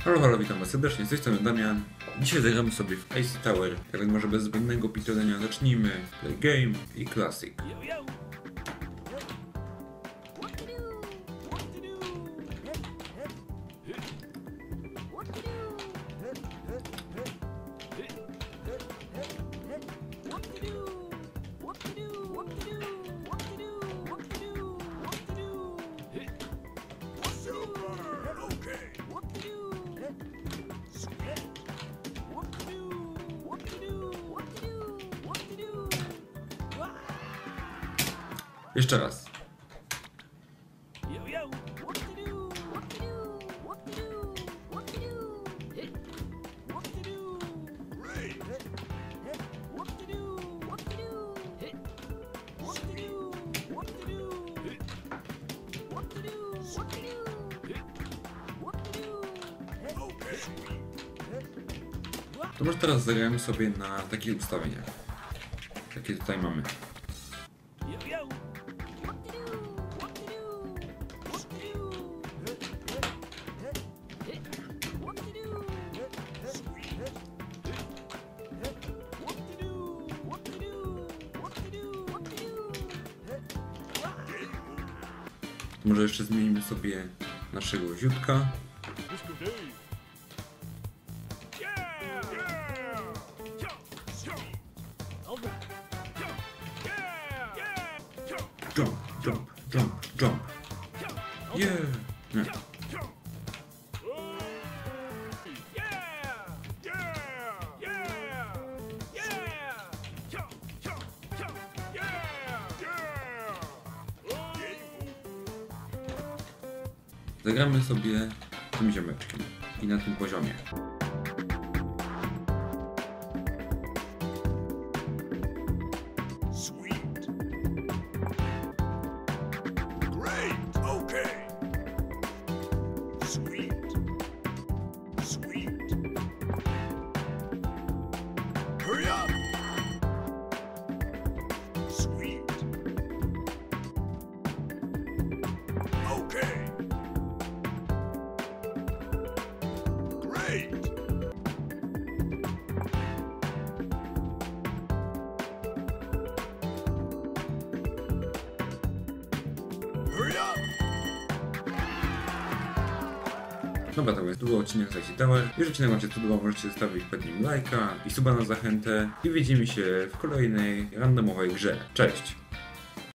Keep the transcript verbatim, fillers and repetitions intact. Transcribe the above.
Halo, halo, witam was serdecznie, z tej strony Damian. Dzisiaj zagramy sobie w Icy Tower, tak więc może bez zbędnego pitolenia zacznijmy. Play game i classic. Jeszcze raz. To może teraz zagrajmy sobie na takich ustawieniach, jakie tutaj mamy. Może jeszcze zmienimy sobie naszego ziutka. Jump, jump, jump, jump. Yeah! Nie. Zagramy sobie tym ziomeczkiem i na tym poziomie. Dobra, to jest długo odcinek z Icy Tower. Jeżeli odcinek wam się podobał, możecie zostawić pod nim lajka i suba na zachętę. I widzimy się w kolejnej randomowej grze. Cześć!